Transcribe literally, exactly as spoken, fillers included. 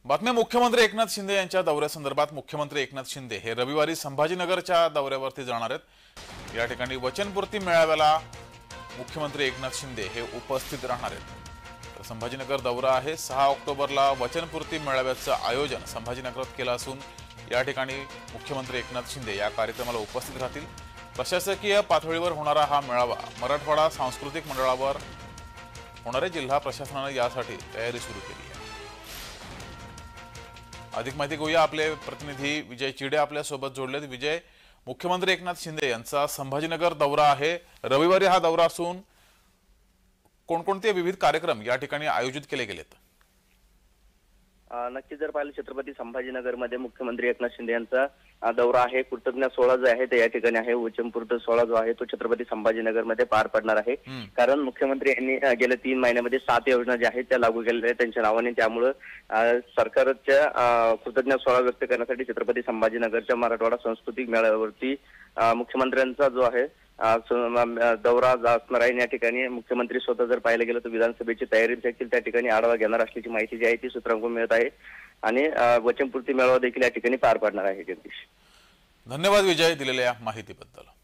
बातम्या मुख्यमंत्री एकनाथ शिंदे यांच्या दौऱ्यासंदर्भात मुख्यमंत्री एकनाथ शिंदे हे रविवारी संभाजीनगरच्या दौऱ्यावरती जाणार आहेत। या ठिकाणी वचनपूर्ती मेळाव्याला मुख्यमंत्री एकनाथ शिंदे हे उपस्थित राहणार आहेत। तर संभाजीनगर दौरा आहे। सहा ऑक्टोबरला वचनपूर्ती मेळाव्याचं आयोजन संभाजीनगरात केलं असून या ठिकाणी मुख्यमंत्री एकनाथ शिंदे या कार्यक्रमाला उपस्थित राहतील। प्रशासकीय पातळीवर होणारा हा मेळावा मराठवाडा सांस्कृतिक मंडळावर होणारे जिल्हा प्रशासनाने यासाठी तयारी सुरू केली आहे। अधिक माहिती घेऊया, आपले प्रतिनिधी विजय चिडे आपल्या सोबत जोडलेत। विजय, मुख्यमंत्री एकनाथ शिंदे यांचा संभाजीनगर दौरा आहे। रविवारी हा दौरा असून कोणकोणते विविध कार्यक्रम या ठिकाणी आयोजित केले गेलेत? नक्की जर पाहिलं छत्रपती संभाजीनगरमध्ये मुख्यमंत्री एकनाथ शिंदे यांचा दौरा आहे। कृतज्ञ सोहळा जो आहे ते या ठिकाणी आहे। वचनपूर्त सोहळा जो आहे तो छत्रपती संभाजीनगरमध्ये पार पडणार आहे। कारण मुख्यमंत्री यांनी गेल्या तीन महिन्यामध्ये सात योजना ज्या आहेत त्या लागू केलेल्या आहेत त्यांच्या नावाने। त्यामुळे सरकारच्या कृतज्ञ सोहळा व्यक्त करण्यासाठी छत्रपती संभाजीनगरच्या मराठवाडा सांस्कृतिक मेळाव्यावरती मुख्यमंत्र्यांचा जो आहे दौरा असणार आहे। या ठिकाणी मुख्यमंत्री स्वतः जर पाहिलं गेलं तर विधानसभेची तयारी देखील त्या ठिकाणी आढावा घेणार असल्याची माहिती जी आहे ती सूत्रांकडून मिळत आहे आणि वचनपूर्ती मेळावा देखील या ठिकाणी पार पडणार आहे। जगदीश, धन्यवाद विजय दिलेल्या माहितीबद्दल।